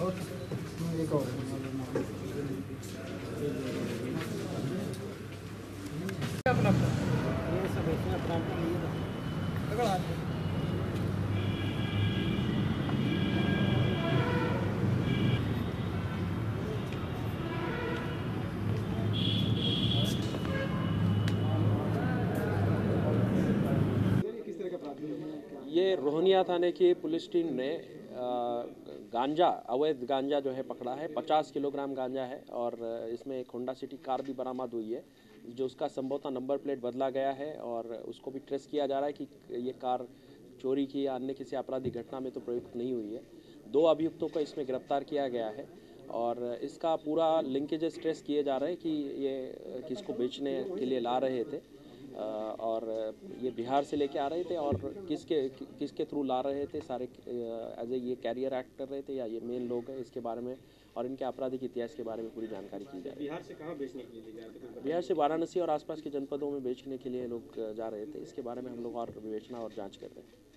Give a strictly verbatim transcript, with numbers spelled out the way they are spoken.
और एक और अपना ये सब अपना अपना लिए ये रोहनिया थाने की पुलिस टीम ने गांजा अवैध गांजा जो है पकड़ा है। पचास किलोग्राम गांजा है और इसमें एक होंडा सिटी कार भी बरामद हुई है, जो उसका संभवतः नंबर प्लेट बदला गया है और उसको भी ट्रेस किया जा रहा है कि ये कार चोरी की या अन्य किसी आपराधिक घटना में तो प्रयुक्त नहीं हुई है। दो अभियुक्तों को इसमें गिरफ्तार किया गया है और इसका पूरा लिंकेजेस ट्रेस किए जा रहे हैं कि ये किसको बेचने के लिए ला रहे थे और ये बिहार से लेके आ रहे थे और किसके किसके थ्रू ला रहे थे, सारे एज ए ये कैरियर एक्ट कर रहे थे या ये मेन लोग हैं, इसके बारे में और इनके आपराधिक इतिहास के बारे में पूरी जानकारी की जा रही है। बिहार से कहाँ बेचने के लिए जा रहे थे? बिहार से वाराणसी और आसपास के जनपदों में बेचने के लिए लोग जा रहे थे। इसके बारे में हम लोग और विवेचना और जाँच कर रहे हैं।